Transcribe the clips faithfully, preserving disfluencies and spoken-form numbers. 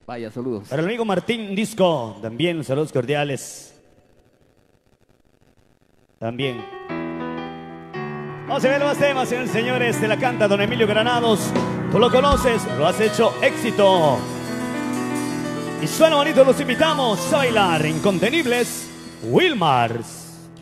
Vaya, saludos. Para el amigo Martín Disco, también saludos cordiales. También. Vamos a ver más temas, señores. Te la canta don Emilio Granados. Tú lo conoces, lo has hecho éxito. Y suena bonito, los invitamos a bailar Incontenibles, Wilmars.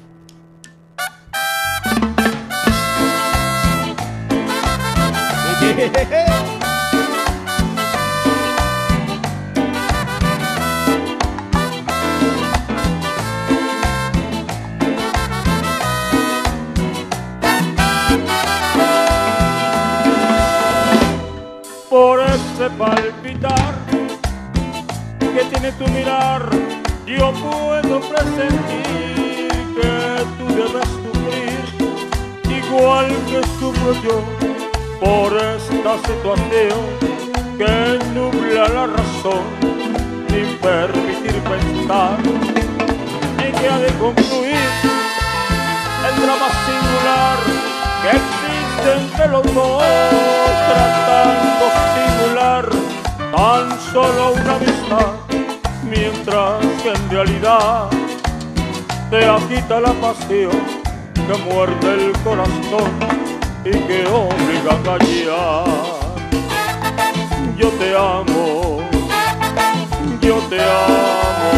Por ese palpitar que tiene tu mirar, yo puedo presentir que tú debes sufrir, igual que sufro yo, por esta situación que nubla la razón, sin permitir pensar en que ha de concluir el drama singular que existe entre los dos, tratando simular tan solo una amistad, mientras que en realidad te agita la pasión que muerde el corazón y que obliga a callar. Yo te amo, yo te amo.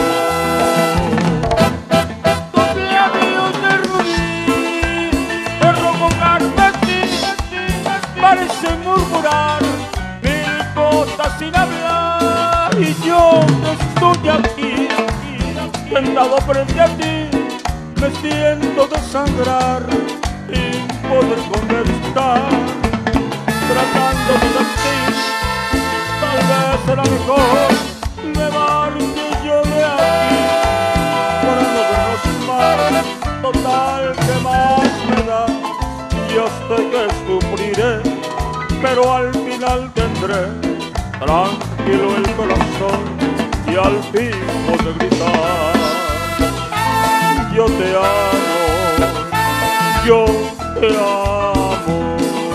Cumpleaños de Rubí, te robo carpeti, parece murmurar mil cosas sin hablar, y yo estoy aquí, sentado frente a ti, me siento desangrar sin poder conversar, tratando de decir, tal vez será mejor me marche yo de aquí, para no vernos más, total que más me da, yo sé que sufriré, pero al final tendré tranquilo el corazón y al fin podré gritar, yo te amo, yo te amo.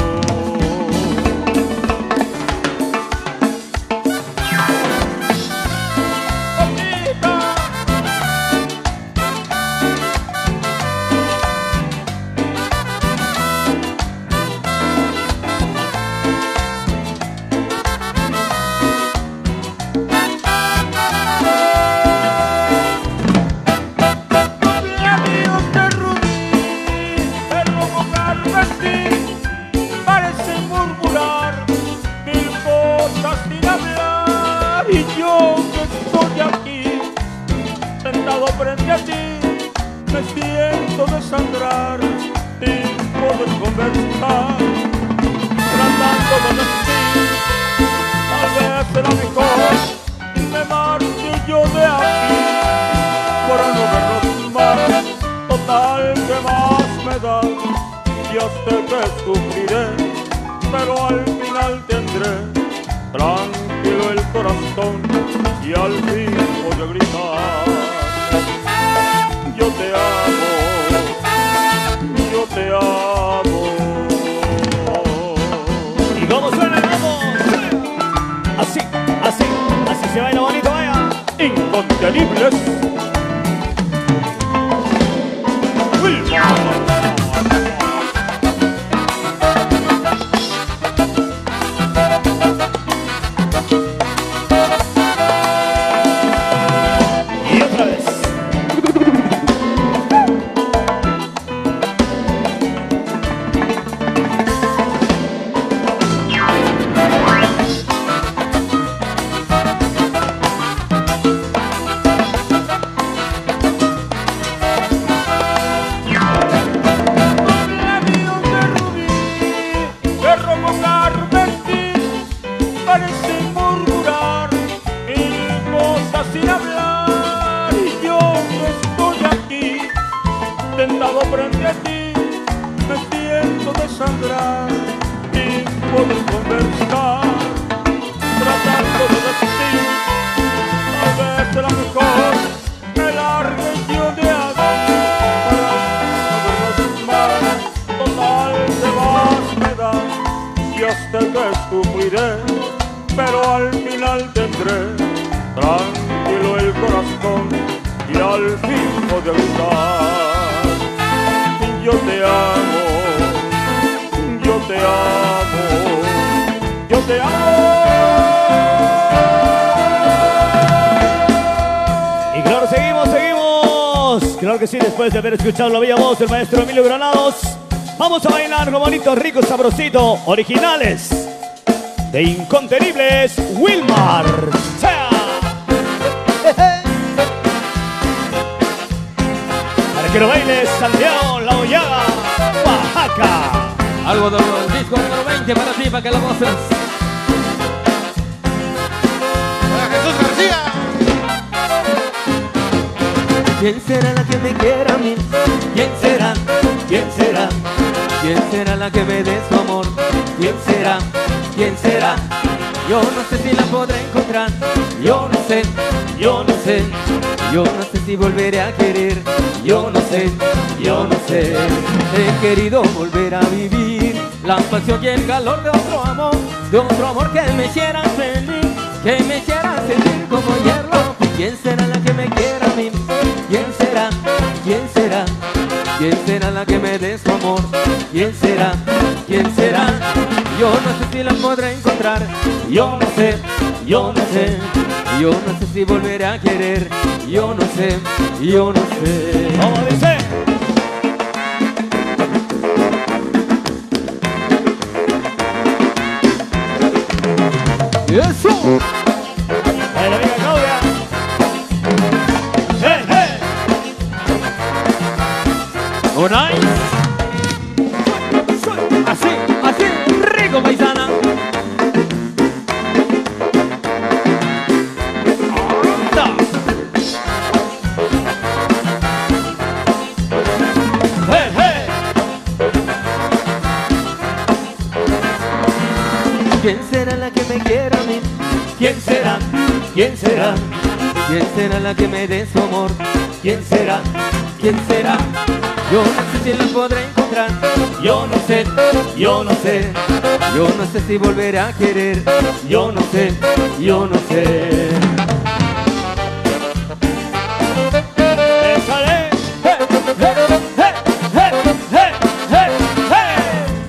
Frente a ti, me siento desangrar sin poder conversar, tratando de decir, tal vez será mejor me marche yo de aquí, para no vernos más, total que más me da, yo sé que sufriré, pero al final tendré tranquilo el corazón y al fin voy a gritar. Yo te amo, yo te amo. ¿Y cómo suena, vamos? Así, así, así se baila bonito, vaya. Incontenibles. Wilmars. te amo. Y claro, seguimos, seguimos. Claro que sí, después de haber escuchado la bella voz del maestro Emilio Granados, vamos a bailar lo bonito, rico, sabrosito, originales de Incontenibles Wilmar. ¡Sea! Para que lo bailes, Santiago La Hoyaga, Oaxaca. Algo del disco número veinte para ti, para que lo goces. Para Jesús García. ¿Quién será la que me quiera a mí? ¿Quién será? ¿Quién será? ¿Quién será la que me dé su amor? ¿Quién será? ¿Quién será? Yo no sé si la podré encontrar. Yo no sé, yo no sé. Yo no sé si volveré a querer. Yo no sé, yo no sé. He querido volver a vivir la pasión y el calor de otro amor, de otro amor que me hiciera feliz, que me hiciera sentir como hierro. ¿Quién será la que me quiera a mí? ¿Quién será? ¿Quién será? ¿Quién será la que me dé su amor? ¿Quién será? ¿Quién será? Yo no sé si la podré encontrar. Yo no sé, yo no sé. Yo no sé si volveré a querer. Yo no sé, yo no sé. ¿Cómo dice? ¡Eso! Ahí la amiga Claudia. ¡Hey, hey! ¡Oh, nice! Así, así, rico, paisana. ¡Anda! ¡Hey, hey! ¿Quién será la que me quiera a mí? ¿Quién será? ¿Quién será? ¿Quién será la que me dé su amor? ¿Quién será? ¿Quién será? Yo no sé si la podré encontrar. Yo no sé, yo no sé. Yo no sé si volveré a querer. Yo no sé, yo no sé. ¡Échale! ¡Hey, hey, hey, hey, hey, hey, hey!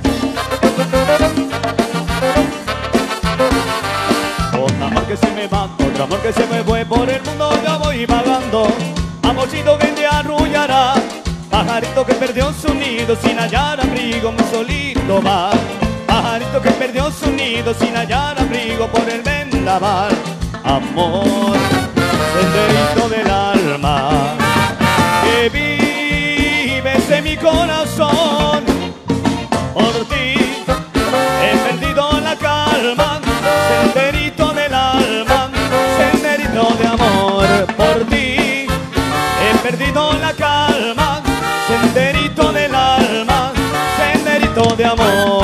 Otro amor que se me va, otro amor que se me fue por el mundo, yo voy vagando. Amorcito que te arrullará, pajarito que perdió su nido sin hallar abrigo, muy solito va. Pajarito que perdió su nido sin hallar abrigo por el vendaval. Amor, senderito del alma, que vives en mi corazón. Por ti he perdido la calma, senderito del alma, senderito de amor. Por ti he perdido la calma, senderito del alma, senderito de amor.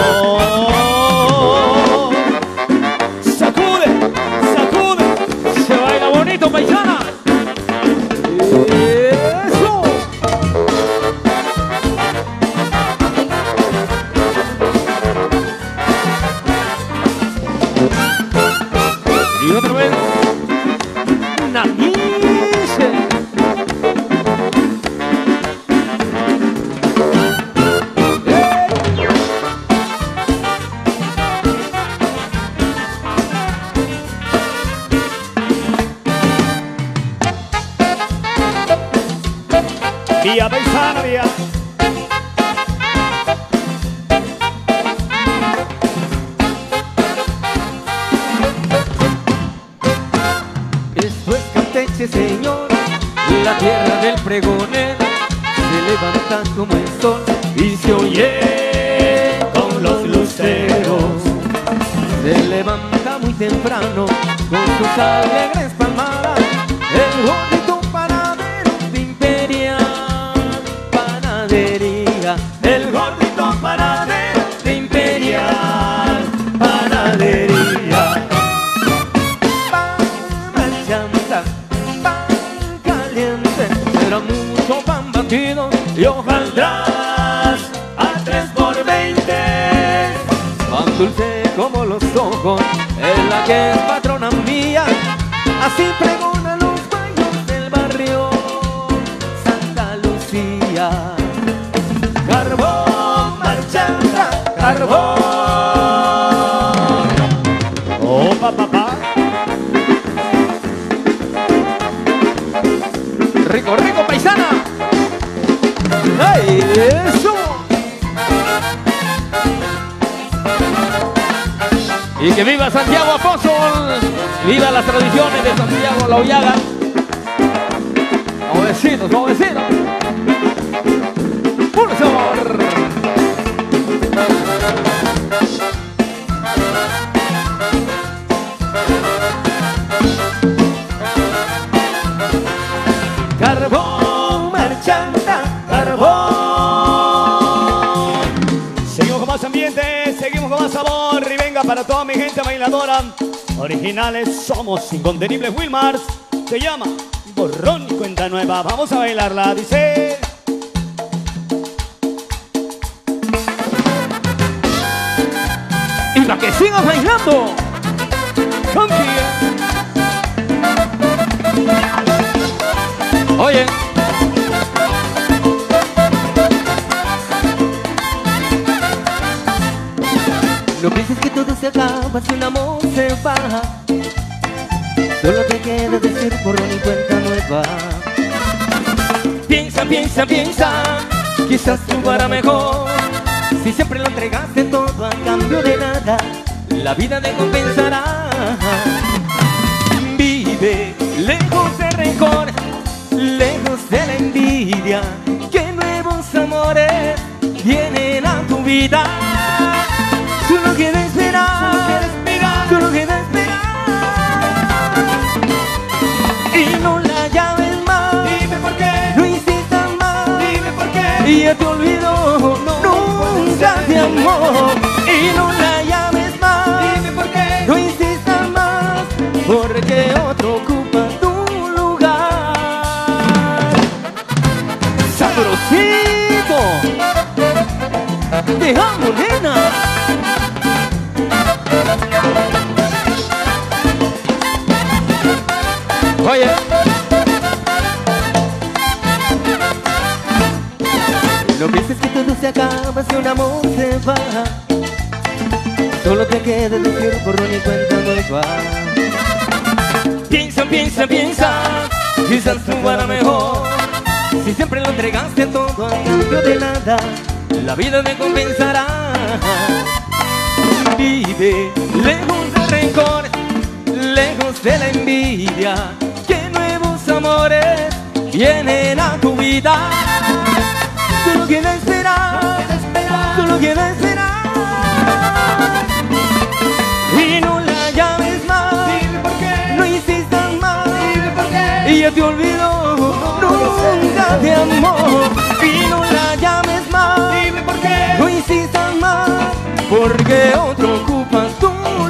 Sacude, sacude. Se baila bonito, paisana. Eso. Y otra vez. Narices. Vía paisana, vía. Esto es Campeche, señor, la tierra del pregonero. Se levanta como el sol y se oye con los luceros. Se levanta muy temprano con sus alegres palmadas. El gordito panadero de Imperial Panadería. El gordito panadero de Imperial Panadería. Chanta, pan caliente, será mucho pan batido y hojaldras a tres por veinte. Pan dulce como los ojos, es la que es patrona mía. Así pregonan los baños del barrio Santa Lucía. Carbón, marchanta, carbón. rico, rico, paisana. ¡Ay, eso! Y que viva Santiago Apóstol. Viva las tradiciones de Santiago La Hoyaga. Suavecitos, suavecitos. Por favor. Carbón, marchanta, carbón. Seguimos con más ambiente, seguimos con más sabor. Y venga para toda mi gente bailadora. Originales somos incontenibles Wilmars. Se llama Borrón y Cuenta Nueva. Vamos a bailarla, dice. Y para que sigas bailando. Confía. Oye. No pienses que todo se acaba si un amor se baja. Solo te queda decir borrón y cuenta nueva. Piensa, piensa, piensa, quizás tú para mejor. Si siempre lo entregaste todo a cambio de nada, la vida te compensará. Vive lejos de rencor, lejos de la envidia, que nuevos amores vienen a tu vida. Solo queda esperar, solo queda esperar. Y no la llames más, Dime por qué, no insistas más. dime por qué. Y ya te olvidó, No, nunca te amó. Y no la llames más, Dime por qué. no insistas más, porque otro ocupa tu lugar. ¡Sabrosito! ¡Te amo, nena! Oye. No pienses que todo se acaba si un amor se va. Solo te queda decir borrón y cuenta nueva. Piensa, piensa, piensa, quizás tú para mejor. Si siempre lo entregaste todo a cambio de nada, la vida te compensará. Vive lejos del rencor, lejos de la envidia, que nuevos amores vienen a tu vida. Solo queda esperar, solo queda esperar. Y no la llames más, Dime por qué, no insistas más. dime por qué. Y ya te olvidó, nunca te amó. Y no la llames más, Dime por qué. no insistas más, porque otro ocupa tu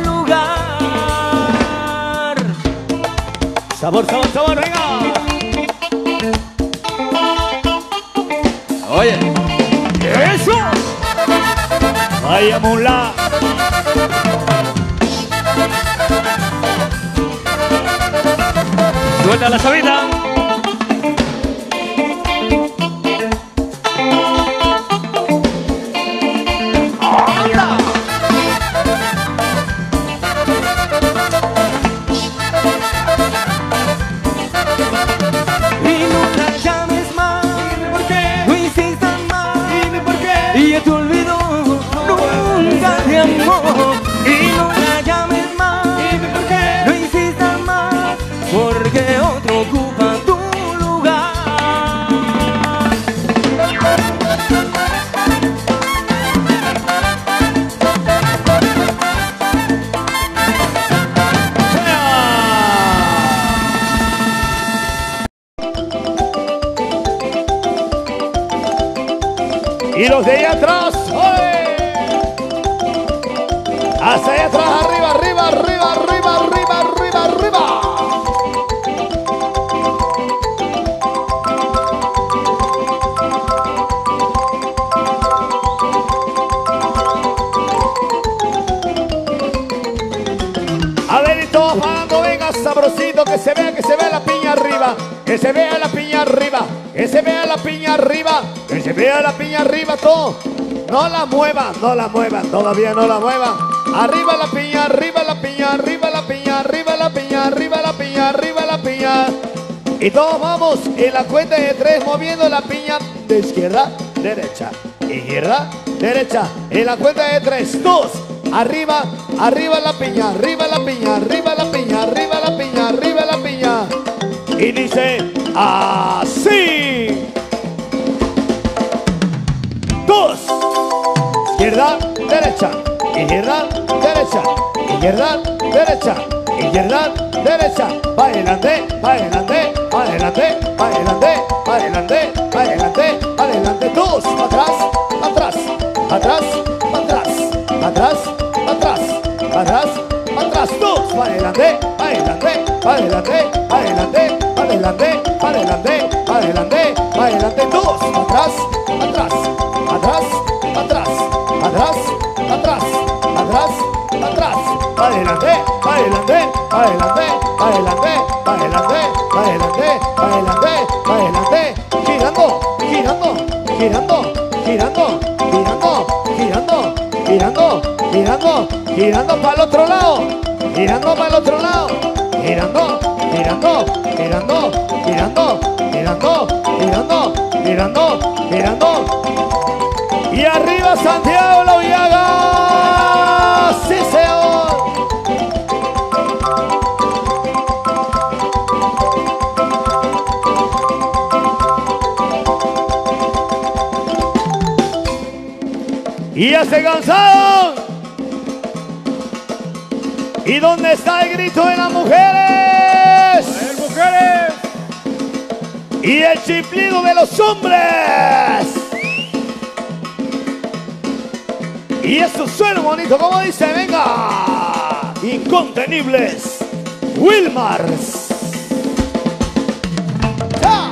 lugar. Sabor, sabor, sabor, venga. Oye, ¡Eso! Vaya mula. suelta la sabita. ¡Anda! Y no la llames más, Dime por qué. no insistas más. Dime por qué. Y ya te olvidó, nunca te amó. Y no la llames más, Dime por qué. no insistas más, porque otro ocupa tu lugar. Y los de allá atrás, ¡oye! Hasta allá atrás, arriba, arriba, arriba, arriba, arriba, arriba, arriba. A ver, y todos bajando, venga, sabrosito, que se vea, que se vea la piña arriba, que se vea la piña arriba, que se vea la piña arriba, que se vea la piña arriba, todo. No la muevan, no la muevan, todavía no la muevan. Arriba la piña, arriba la piña, arriba la piña, arriba la piña, arriba la piña, arriba la piña. Y todos vamos en la cuenta de tres moviendo la piña de izquierda, derecha, izquierda, derecha. En la cuenta de tres, dos, arriba, arriba la piña, arriba la piña, arriba la piña, arriba la piña, arriba la piña. Y dice así. Dos, izquierda, derecha, izquierda, derecha, izquierda, derecha, izquierda, derecha. Pa' adelante, pa' adelante, pa' adelante, pa' adelante, pa' adelante, pa' adelante, pa' adelante. Dos, pa' atrás, pa' atrás, pa' atrás, pa' atrás, pa' atrás, pa' atrás, pa' atrás, pa' atrás. Dos, pa' adelante, pa' adelante, pa' adelante, pa' adelante, pa' adelante, pa' adelante, pa' adelante, pa' adelante. Dos, pa' atrás, pa' atrás, pa' atrás, pa' atrás, pa' atrás, pa' atrás, pa' atrás, pa' atrás. Pa' adelante, pa' adelante, pa' adelante, pa' adelante, pa' adelante, pa' adelante, pa' adelante, pa' adelante. Girando, girando, girando, girando, girando, girando, girando, girando, girando para el otro lado, girando para el otro lado, girando, girando, girando, girando, girando, girando, girando, girando. Y arriba Santiago La Villaga. Sí, señor. Y ya se cansaron. ¿Y dónde está el grito de las mujeres? ¡A ver, mujeres! Y el chiflido de los hombres. Y eso suena bonito, como dice, venga. Incontenibles Wilmars. ¡Ya!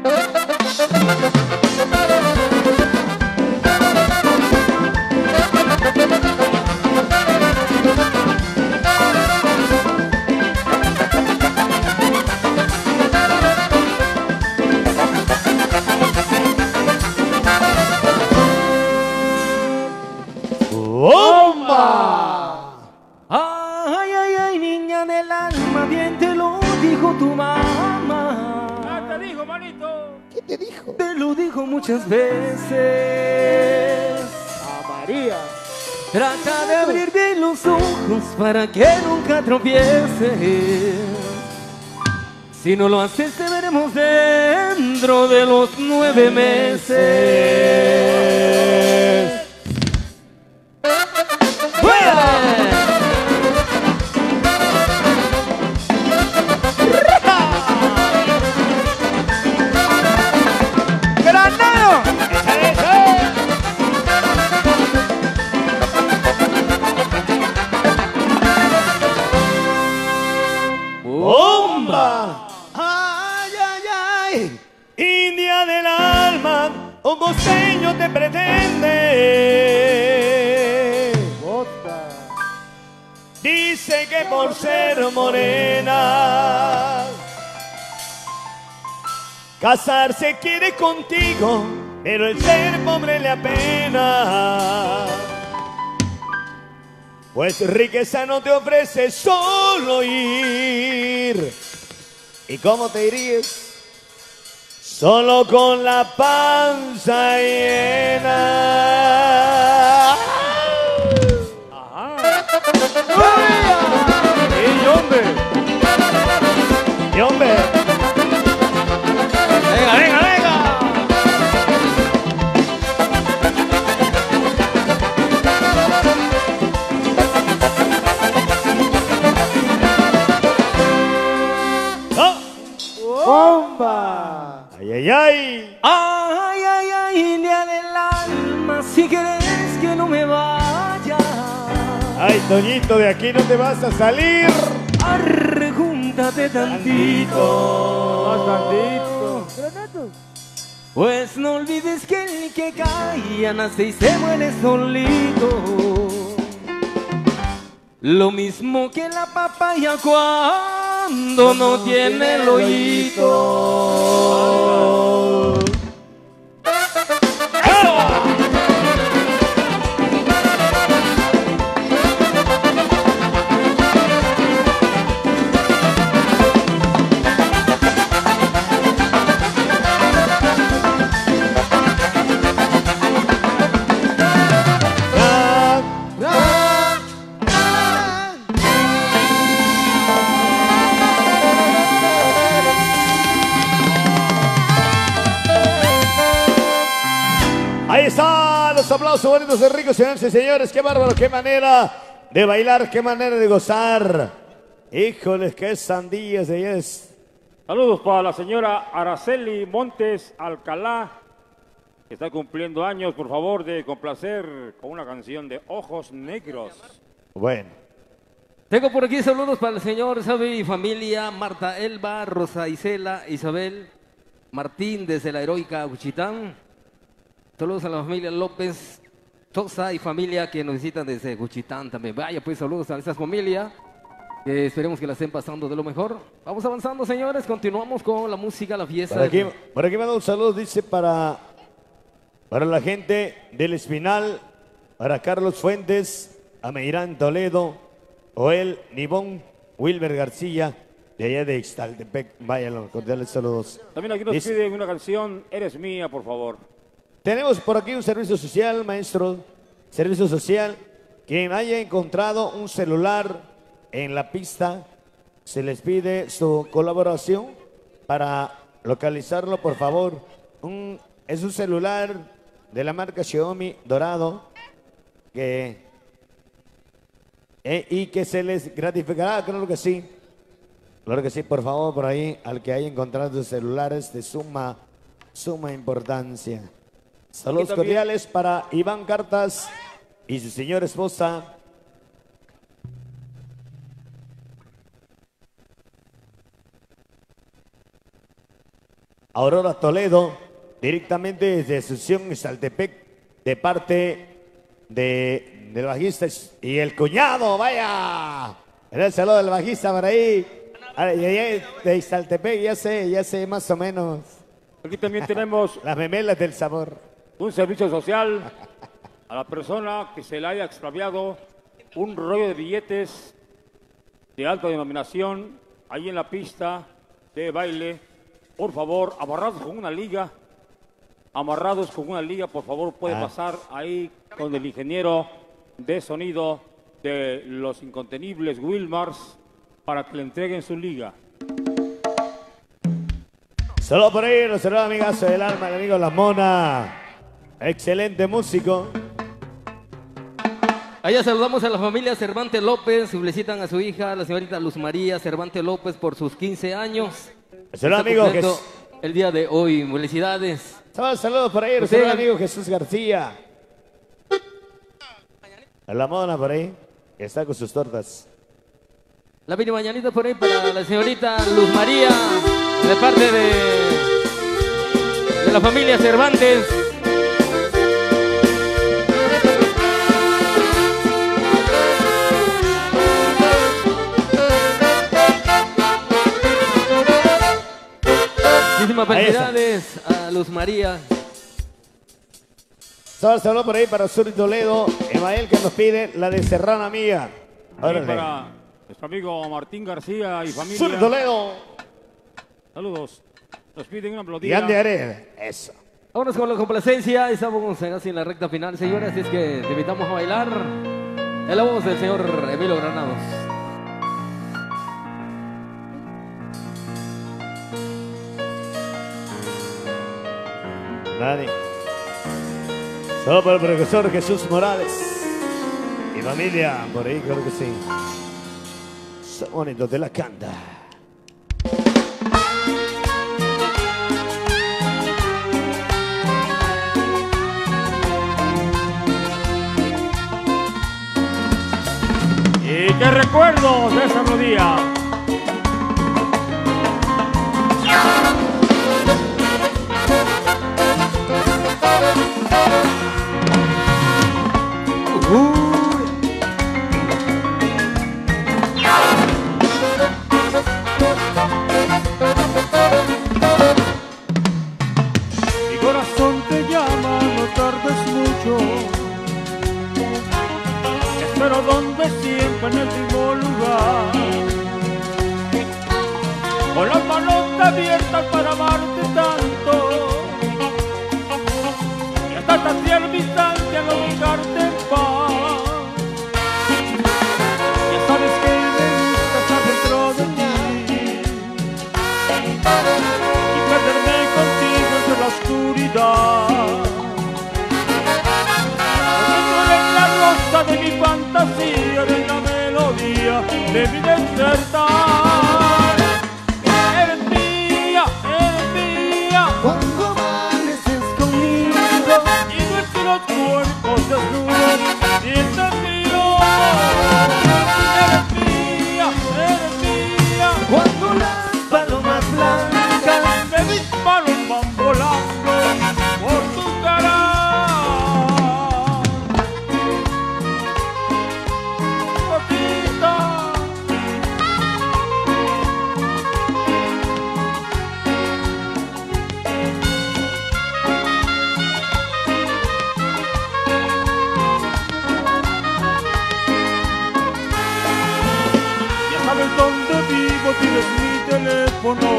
¡Bomba! Ay, ay, ay, niña del alma, bien te lo dijo tu mamá. ¿Qué te dijo, manito? ¿Qué te dijo? Te lo dijo muchas veces. A María. Trata de abrir bien los ojos para que nunca tropieces. Si no lo haces, te veremos dentro de los nueve meses. ¡Granado! ¡Bomba! ¡Ay, ay, ay! India del alma, un costeño te pretende. Dice que por ser morena casarse quiere contigo, pero el ser pobre le apena. Pues riqueza no te ofrece, solo ir. ¿Y cómo te irías? Solo con la panza llena. ¡Y hombre! Y hombre. Venga, venga, venga. ¡Oh! ¡Bomba! ¡Ay, ay, ay! Ay, ay, ay, India del alma, si quieres que no me vaya. Ay, Toñito, de aquí no te vas a salir. Arre, júntate tantito. Más tantito. Pues no olvides que el que cae nace y se muere solito. Lo mismo que la papaya cuando no tiene el hoyito. Aplauso, aplauso, bonitos y ricos, señores y señores. Qué bárbaro, qué manera de bailar, qué manera de gozar. Híjoles, qué sandías de ellas. Saludos para la señora Araceli Montes Alcalá, que está cumpliendo años. Por favor, de complacer con una canción de Ojos Negros. Bueno. Tengo por aquí saludos para el señor Sabi y familia, Marta Elba, Rosa Isela, Isabel Martín desde la heroica Juchitán. Saludos a la familia López Tosa y familia que nos visitan desde Juchitán también. Vaya, pues saludos a esa familia, que esperemos que la estén pasando de lo mejor. Vamos avanzando, señores, continuamos con la música, la fiesta. Por aquí, por aquí manda un saludo, dice, para, para la gente del Espinal, para Carlos Fuentes, Ameirán Toledo, Joel Nibón, Wilber García, de allá de Ixtaltepec. Vaya, los cordiales saludos. También aquí nos Dice, piden una canción, Eres Mía, por favor. tenemos por aquí un servicio social, maestro, servicio social. Quien haya encontrado un celular en la pista, se les pide su colaboración para localizarlo, por favor. Un, es un celular de la marca Xiaomi dorado que, eh, y que se les gratificará, claro que sí. Claro que sí, por favor, por ahí, al que haya encontrado celulares de suma, suma importancia. Saludos también cordiales para Iván Cartas y su señora esposa. Aurora Toledo, directamente desde Asunción, Ixtaltepec, de parte de, del bajista y el cuñado, vaya. Era el saludo del bajista por ahí. Ay, ay, ay, de Ixtaltepec, ya sé, ya sé más o menos. Aquí también tenemos Las memelas del sabor. un servicio social a la persona que se le haya extraviado un rollo de billetes de alta denominación ahí en la pista de baile. Por favor, amarrados con una liga, amarrados con una liga, por favor, puede Ah. pasar ahí con el ingeniero de sonido de los incontenibles Wilmars para que le entreguen su liga. Solo por ahí, nuestro amigazo del alma, el amigo La Mona. Excelente músico. Allá saludamos a la familia Cervantes López, felicitan a su hija, la señorita Luz María Cervantes López, por sus quince años. Nuestro Está amigo cumpliendo Jesús. el día de hoy, felicidades. Saludos por ahí, nuestro Usted- amigo Jesús García. A La Mona por ahí, que está con sus tortas. La mini mañanita por ahí para la señorita Luz María, de parte de, de la familia Cervantes. Muchísimas Ahí está. felicidades a Luz María. Saludos por ahí para Suri Toledo, Emael, que nos pide la de Serrana Mía. Y Órale. para nuestro amigo Martín García y Suri familia. Toledo Saludos. Nos piden una y melodía. Andy Ared. Eso. Vámonos con la complacencia, estamos casi en la recta final, señores, así es que te invitamos a bailar. Es la voz del señor Emilio Granados. Nadie. Solo para el profesor Jesús Morales y familia, por ahí creo que sí. Son bonitos de la canta. Y qué recuerdos de esa melodía. Mi corazón te llama, no tardes mucho. Espero donde siempre en el mismo lugar, con las manos abiertas para amarte tanto, y hasta saciar mi distancia no dejarte en paz. Ya sabes que me gusta estar dentro de ti y perderme contigo entre la oscuridad. fantasía de la melodía de mi despertar. Eres mía, eres mía, Cuando amaneces conmigo y nuestros cuerpos desnudos sienten frío. Eres mía, eres mía, cuando las palomas blancas de mis manos van volando por tu cara. Cosita. Ya sabes dónde vivo, tienes mi teléfono.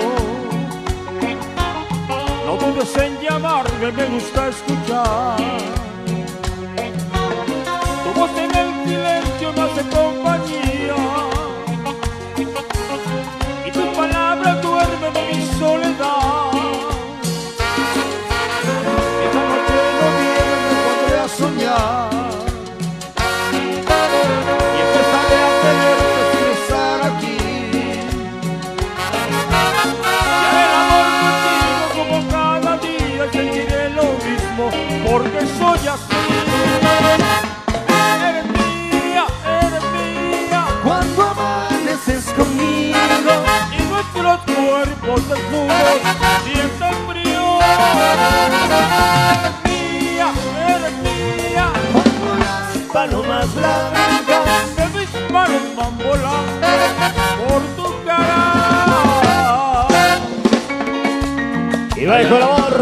No dudes en llamarme, me gusta escuchar. Tu voz en el silencio me hace compañía. Y tus palabras duermen en mi soledad. Esta noche no viene, me pondré a soñar. Y empezaré a tenerte sin estar aquí. Sentiré lo mismo porque soy así. Eres mía, eres mía, cuando amaneces conmigo y nuestros cuerpos desnudos sienten frío. Eres mía, eres mía, cuando las palomas blancas de mis manos van volando por tu cara. Y va con el amor.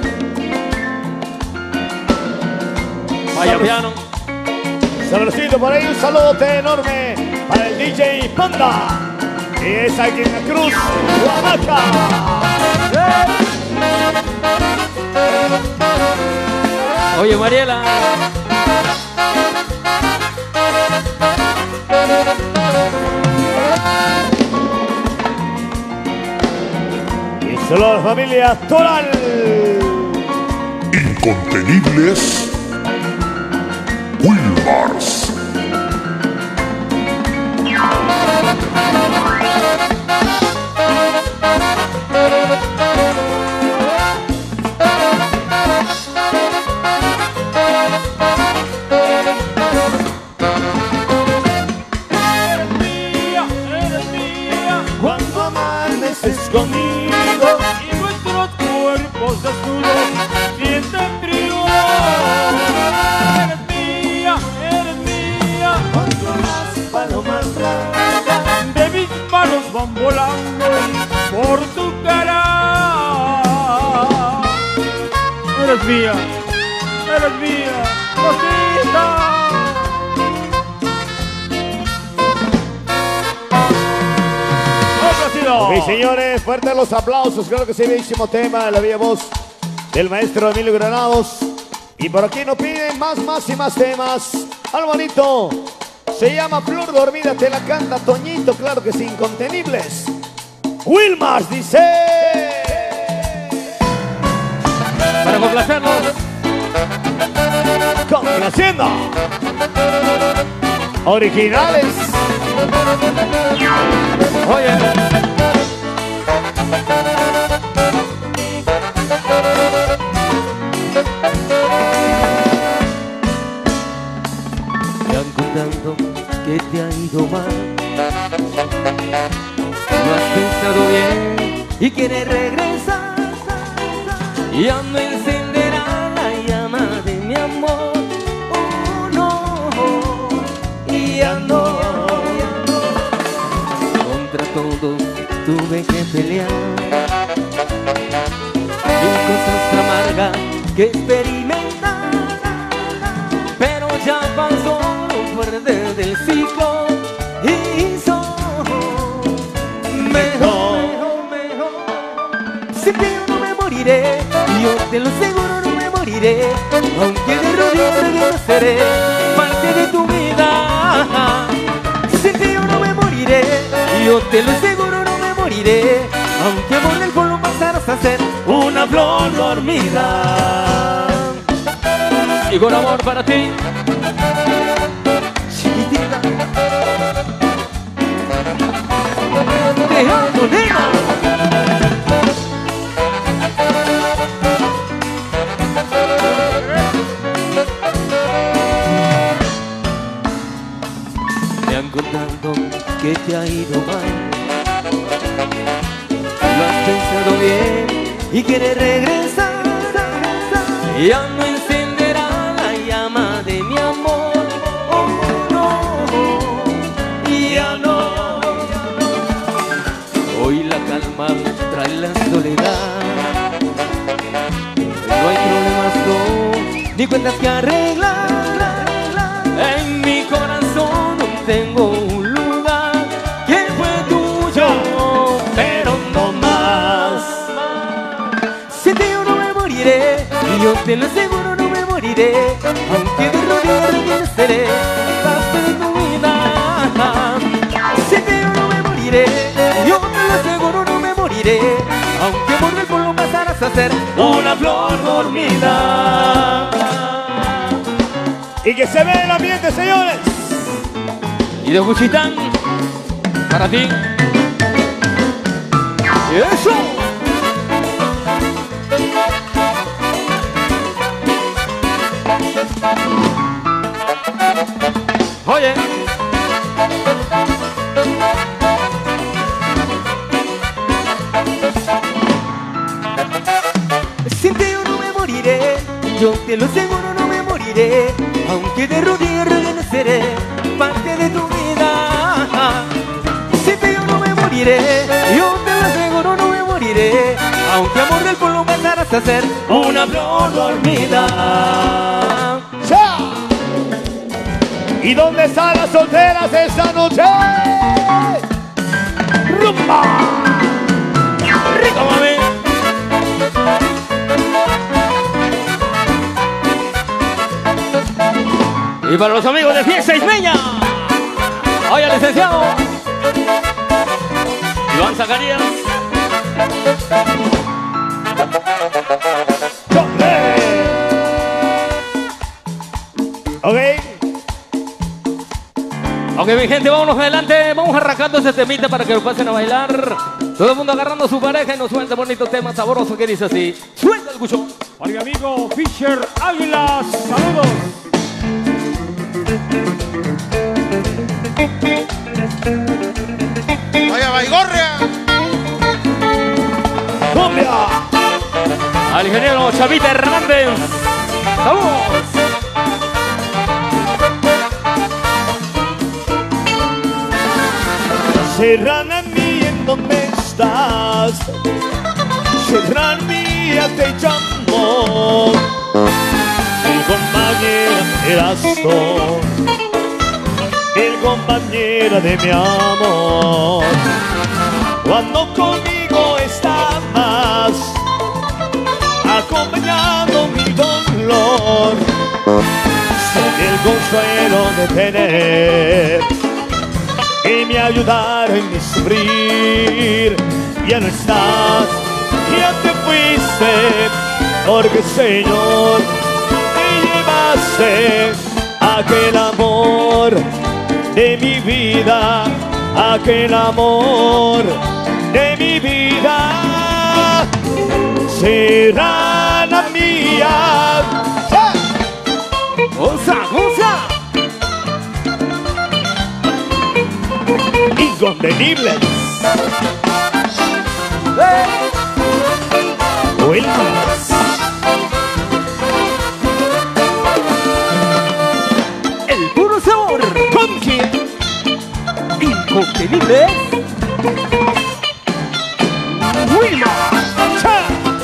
vaya piano. Sabrosito por ahí, un saludote enorme para el D J Panda. Y es aquí en la Cruz, Oaxaca. Oye, Mariela. Y solo la familia Toral. Incontenibles Wilmars. Eres mía, eres mía, Cuando amaneces conmigo y nuestros cuerpos desnudos sienten frío. Eres mía, eres mía, Cuando las palomas blancas de mis manos van volando por tu cara. Eres mía, eres mía, cosita. Ok, señores, fuertes los aplausos. Claro que sí, bellísimo tema, la bella voz del maestro Emilio Granados. Y por aquí nos piden más, más y más temas. Algo bonito. Se llama Flor Dormida, te la canta Toñito, claro que sí, Incontenibles. Wilmars dice. para complacernos. Complaciendo. Originales. Oye. Me han contado que te ha ido mal. No has pensado bien y quieres regresar. Ya no encenderá la llama de mi amor. Oh no, y ya no, ya no. Contra todo tuve que pelear. Y cosas amargas que experimentar. Pero ya pasó lo fuerte del ciclo. Hizo mejor, mejor, mejor. Sin ti yo no me moriré. Yo te lo aseguro, no me moriré. Aunque de rodillas yo seré parte de tu vida. Sin ti yo no me moriré. Yo te lo aseguro, no me moriré. Aunque por el polvo pasarás a ser una flor dormida. Y con amor para ti, chiquitita. moneda. Me han contado que te ha ido mal, lo has pensado bien y quieres regresar. Ya no encenderá la llama de mi amor, oh no, ya no. Hoy la calma trae la soledad, no hay problemas, no, ni cuentas que arreglar. En mi corazón tengo un lugar que fue tuyo, pero no más. Sin ti yo no me moriré, y yo te lo aseguro, no me moriré, aunque de rodillas regresaré parte de tu vida. Sin ti yo no me moriré, yo te lo aseguro, no me moriré, aunque por el polvo pasarás a ser una flor dormida. Y que se ve el ambiente, señores. Y de Juchitán, para ti. Y eso. Oye. Sin ti yo no me moriré, yo te lo aseguro, no me moriré, aunque de rodillas regresaré parte de tu vida. Sin ti yo no me moriré, yo te lo aseguro, no me moriré, aunque amor del pueblo pasarás a ser una flor dormida. ¡Ya! ¿Y dónde están las solteras esta noche? ¡Rumba! ¡Rico, mami! Y para los amigos de Fiesta Ismeña, oye, licenciado Iván Zacarías. Ok. Ok, mi gente, vámonos adelante. Vamos arrancando ese temita para que lo pasen a bailar. Todo el mundo agarrando a su pareja y nos suelta bonito tema sabroso que dice así. Suelta el cuchón. Para mi amigo Fisher Águilas, saludos. Vaya Baigorria. ¡Cumbia! Al ingeniero Chavita Hernández. ¡Saludos! Serrana mía, ¿en dónde estás? Serrana mía, te llamo. Mi compañera eras tú, mi compañera de mi amor. Cuando conmigo estabas, acompañando mi dolor, soy el consuelo de tener que me ayudaron en mi sufrir. Ya no estás, ya te fuiste, porque Señor, te llevaste aquel amor de mi vida, aquel amor de mi vida. Serrana mía, ¡Goza, goza! incontenibles. Wilmas. El puro sabor. ¿Con quién? Incontenible. Wilmas. ¡Cha!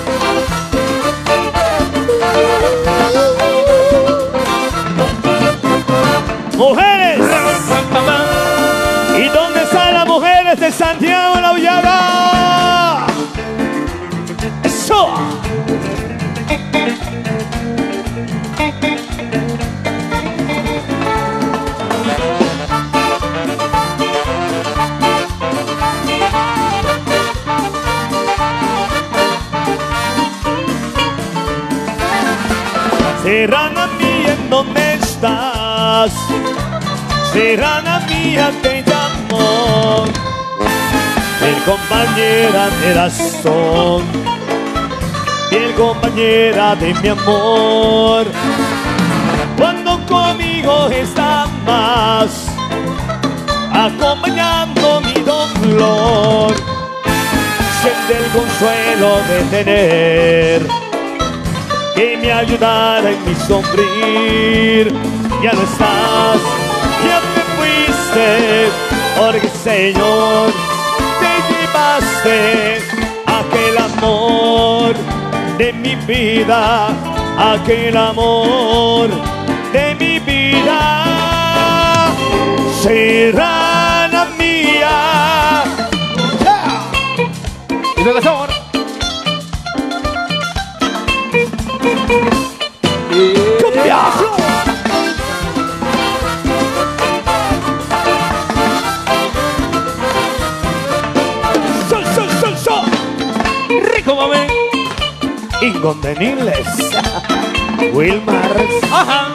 Mujeres. ¿Y dónde están las mujeres de Santiago La Ullaga? ¡Eso! Serrana mía, ¿en dónde estás? Serrana mía, te llamo. Fiel compañera de razón, fiel compañera de mi amor. Cuando conmigo estás, acompañando mi dolor, siente el consuelo de tener que me ayudara en mi sufrir. Ya no estás, ya te fuiste, porque Señor, te llevaste aquel amor de mi vida, aquel amor de mi vida. Serrana mía. Y de la sabor. ¡Cumbia! ¡Sol, sol, sol, sol! Rico, mami. Incontenibles. Wilmar. Ajá.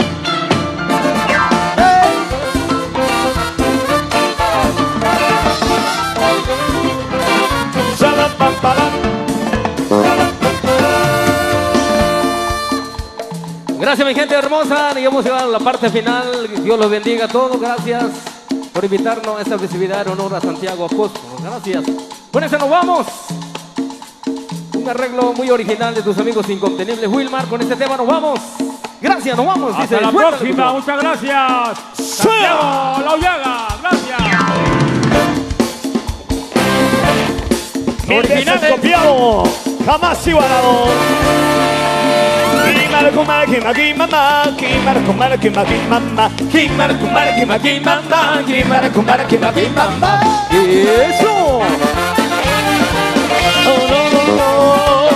Gracias, mi gente hermosa. Llegamos a la parte final. Dios los bendiga a todos. Gracias por invitarnos a esta festividad en honor a Santiago Apóstol. Gracias. Con eso nos vamos. Un arreglo muy original de tus amigos Incontenibles. Wilmar, con este tema nos vamos. Gracias, nos vamos. Hasta Dice, la suelta, próxima. locutor. Muchas gracias. Santiago La Hoyaga. Gracias. Originales. Copiado. Jamás igualado. Kimar kumar kima kimama, kimar kumar kima kimama, kimar kumar kima kimama, kimar kumar kima kimama. Eso. Oh no no no.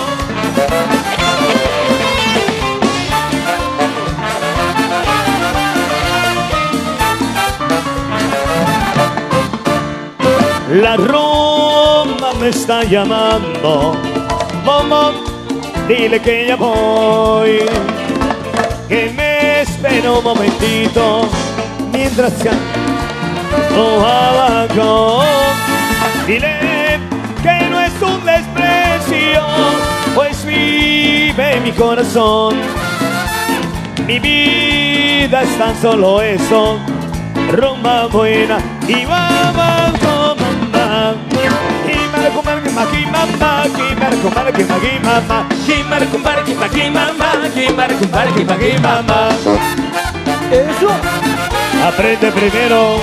La Roma me está llamando, mamá. Dile que ya voy, que me espera un momentito mientras canto abajo. Dile que no es un desprecio, pues vive mi corazón. Mi vida es tan solo eso, rumba buena y vamos con mamá. Kimar kumar kima kimama, kimar kumar kima kimama, kimar kumar kima kimama, kimar kumar kima kimama. Eso. Aprende primero.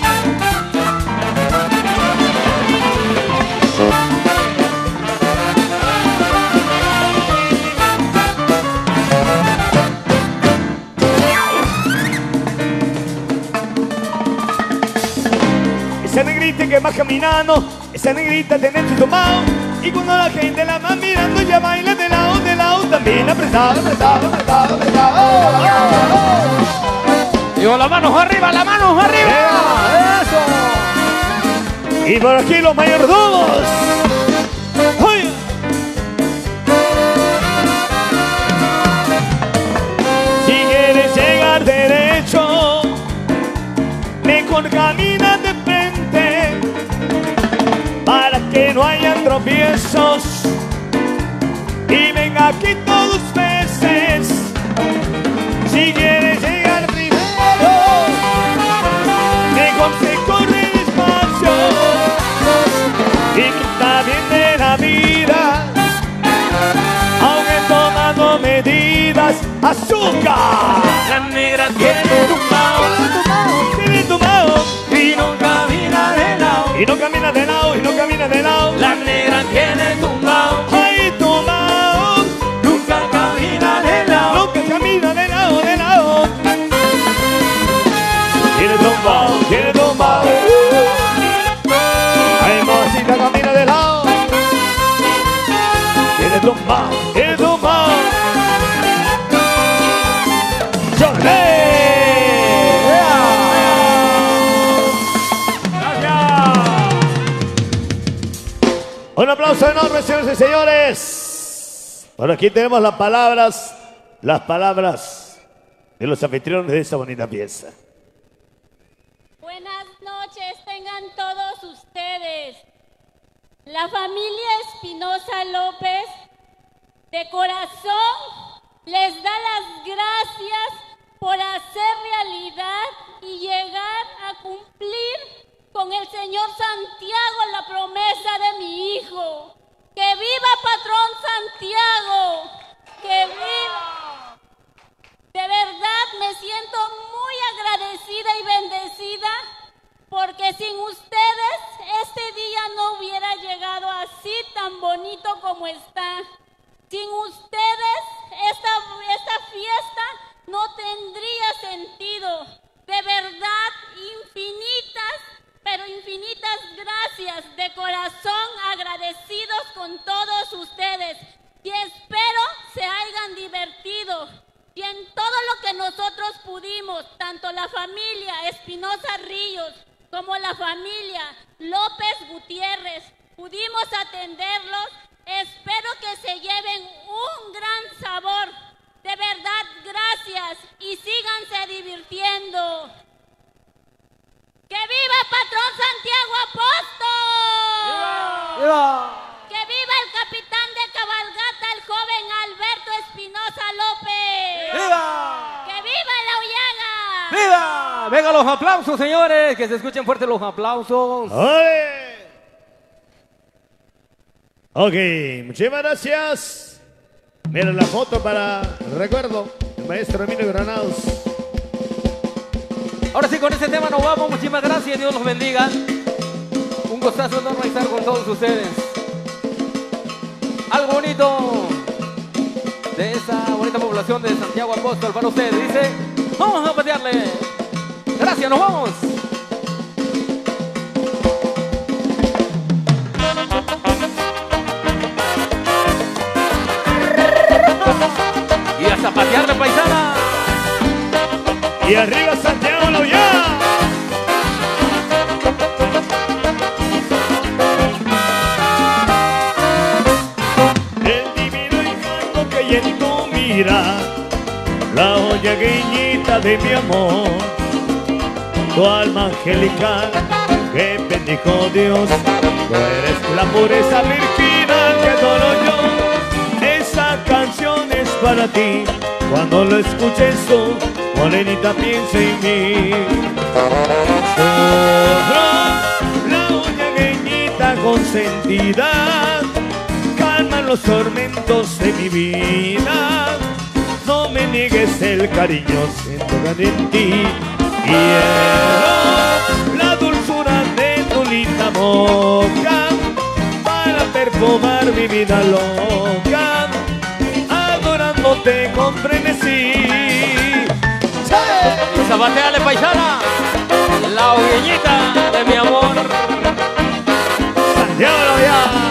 Esa negrita que va caminando, esa negrita tiene su tomado, y cuando la gente la va mirando ya baila de lado, de lado también apretado, apretado, apretado, apretado. Y con las manos arriba, las manos arriba. Eso. Y por aquí los mayordomos. ¡Ay! Si quieres llegar derecho, mejor camina de frente, para que no hayan tropiezos. Y ven aquí todos veces. Si quieres llegar primero, mejor se corre despacio. Y quita bien de la vida, aunque tomando medidas. ¡Azúcar! La negra tiene tumbao, Tiene tu mano y no camina de lado. y no camina de lado, y no camina de lado. La negra tiene tumbao, ¡Ay, tu mano! nunca camina de lado. Nunca camina de lado, de lado. Tiene tumbao, tiene tumbao. Ay, mamacita, camina de lado. Tiene tumbao, tiene tumbao. Un aplauso enorme, señores y señores. Por aquí tenemos las palabras, las palabras de los anfitriones de esta bonita pieza. Buenas noches tengan todos ustedes. La familia Espinosa López, de corazón, les da las gracias por hacer realidad y llegar a cumplir con el señor Santiago la promesa de mi hijo. ¡Que viva patrón Santiago! ¡Que viva! De verdad me siento muy agradecida y bendecida porque sin ustedes este día no hubiera llegado así tan bonito como está. Sin ustedes esta, esta fiesta no tendría sentido. De verdad, infinitas, pero infinitas gracias, de corazón agradecidos con todos ustedes. Y espero se hayan divertido. Y en todo lo que nosotros pudimos, tanto la familia Espinosa Ríos como la familia López Gutiérrez, pudimos atenderlos. Espero que se lleven un gran sabor. De verdad, gracias y síganse divirtiendo. ¡Que viva patrón Santiago Apóstol! ¡Viva! ¡Que viva el capitán de cabalgata, el joven Alberto Espinosa López! ¡Viva! ¡Que viva la Ullaga! ¡Viva! Venga los aplausos, señores, que se escuchen fuertes los aplausos. ¡Ole! Ok, muchísimas gracias. Miren la foto para recuerdo, el maestro Emilio Granados. Ahora sí, con este tema nos vamos. Muchísimas gracias, Dios los bendiga. Un gustazo enorme estar con todos ustedes. Algo bonito de esta bonita población de Santiago Apóstol para ustedes. Dice, vamos a patearle. Gracias, nos vamos. Y a zapatearle, paisana. Y arriba Santiago la Ullaga. El divino encanto que hay en tu mirada, la ollagueñita de mi amor, tu alma angelical que bendijo Dios. Tú eres la pureza virginal que adoro yo. Esa canción es para ti. Cuando lo escuches tú, morenita, piensa en mí. Solo la ollagueñita consentida calma los tormentos de mi vida. No me niegues el cariño, siento en ti. Quiero la dulzura de tu linda boca para perfumar mi vida loca, adorándote con frenesí. Y zapateale, paisana, la ogueñita de mi amor. Santiago la Ullaga.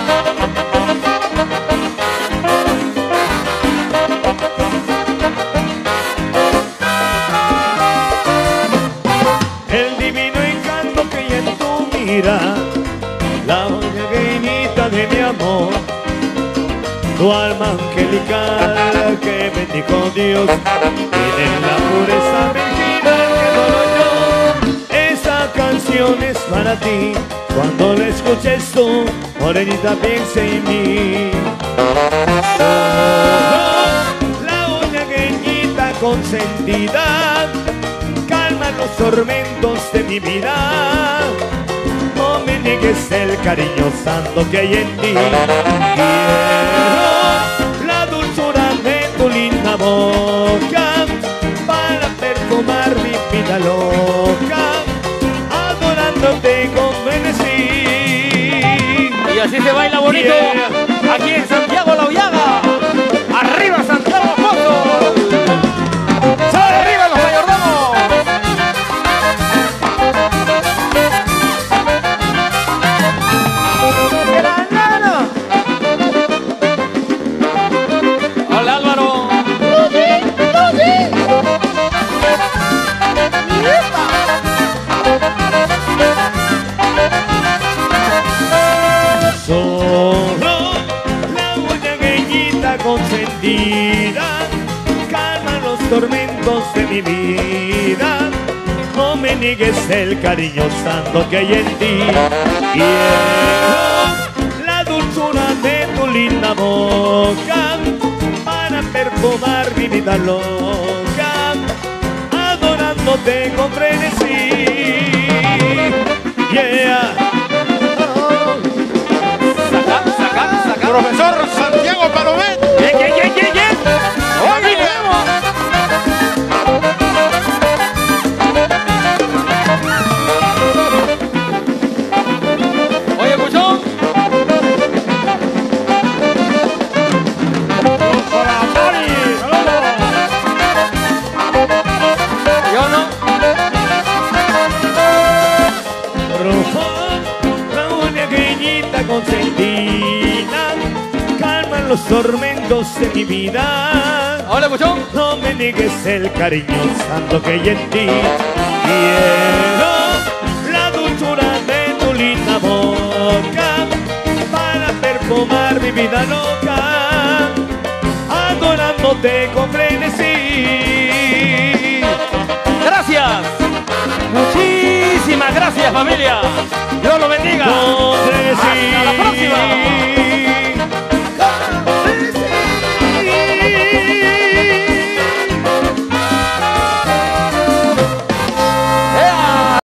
El divino encanto que hay en tu mirada, la ollagueñita de mi amor, tu alma angelical que bendijo Dios. Tienes la pureza virginal que adoro yo. Esa canción es para ti. Cuando la escuches tú, morenita, piensa en mí. Solo la ollagueñita consentida calma los tormentos de mi vida. No me niegues el cariño santo que hay en ti. Quiero la dulzura de tu linda boca para perfumar mi vida loca, adorándote con frenesí. Y así se baila bonito, Yeah. aquí en Santiago la Ullaga. Arriba Santiago Apóstol. Arriba los mayordomos. Granada. Hola Álvaro. Solo la ollagueñita consentida calma los tormentos de mi vida. No me niegues el cariño santo que hay en ti. Quiero linda boca para perfumar mi vida loca, adorándote con frenesí. Yeah. Saca, saca, saca. Profesor Santiago Palomet. Bien, bien, bien, bien, bien. Oye, oye, Puchón. Yo no. Rojo, la pequeñita consentida, calman los tormentos de mi vida. Hola, Puchón. No me niegues el cariño santo que hay en ti. Quiero la dulzura de tu linda boca para perfumar mi vida loca, adorándote con frenesí. Gracias. Muchísimas gracias, familia. Dios lo bendiga. Con frenesí. Hasta la próxima.